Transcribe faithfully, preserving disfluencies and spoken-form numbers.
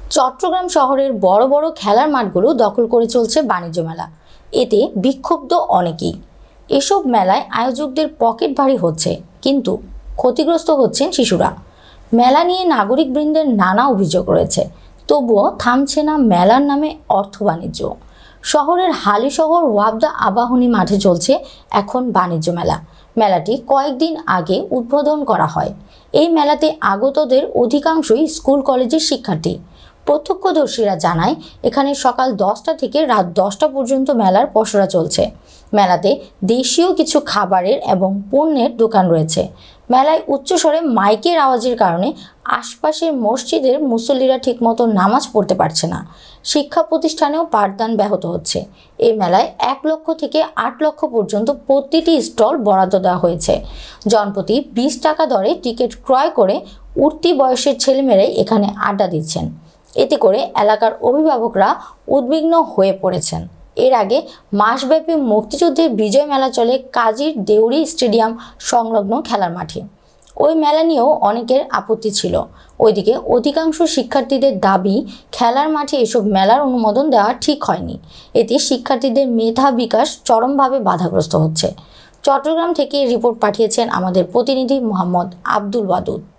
চট্টগ্রাম শহরের বড় বড় খেলার মাঠগুলো দখল করে চলছে বাণিজ্য মেলা। এতে বিক্ষুব্ধ অনেকেই। এসব মেলায় আয়োজকদের পকেট ভারী হচ্ছে, কিন্তু ক্ষতিগ্রস্ত হচ্ছেন শিশুরা। মেলা নিয়ে নাগরিকবৃন্দের নানা অভিযোগ রয়েছে, তবুও থামছে না মেলার নামে অর্থ বাণিজ্য। শহরের হালিশহর ওয়াবদা আবাহনী মাঠে চলছে এখন বাণিজ্য মেলা। মেলাটি কয়েকদিন আগে উদ্বোধন করা হয়। এই মেলাতে আগতদের অধিকাংশই স্কুল কলেজের শিক্ষার্থী। প্রত্যক্ষদর্শীরা জানায়, এখানে সকাল দশটা থেকে রাত দশটা পর্যন্ত মেলার পসরা চলছে। মেলাতে দেশীয় কিছু খাবারের এবং পণ্যের দোকান রয়েছে। মেলায় উচ্চস্বরে মাইকের আওয়াজের কারণে আশপাশের মসজিদের মুসল্লিরা ঠিকমতো নামাজ পড়তে পারছে না। শিক্ষা প্রতিষ্ঠানেও পাঠদান ব্যাহত হচ্ছে। এই মেলায় এক লক্ষ থেকে আট লক্ষ পর্যন্ত প্রতিটি স্টল বরাদ্দ দেওয়া হয়েছে। জনপ্রতি বিশ টাকা দরে টিকিট ক্রয় করে উঠতি বয়সের ছেলেমেয়েরাই এখানে আড্ডা দিচ্ছেন। এতে করে এলাকার অভিভাবকরা উদ্বিগ্ন হয়ে পড়েছেন। এর আগে মাসব্যাপী মুক্তিযুদ্ধের বিজয় মেলা চলে কাজীর দেউরি স্টেডিয়াম সংলগ্ন খেলার মাঠে। ওই মেলা নিয়েও অনেকের আপত্তি ছিল। ওইদিকে অধিকাংশ শিক্ষার্থীদের দাবি, খেলার মাঠে এসব মেলার অনুমোদন দেওয়া ঠিক হয়নি। এতে শিক্ষার্থীদের মেধা বিকাশ চরমভাবে বাধাগ্রস্ত হচ্ছে। চট্টগ্রাম থেকে রিপোর্ট পাঠিয়েছেন আমাদের প্রতিনিধি মোহাম্মদ আব্দুল ওয়াদুদ।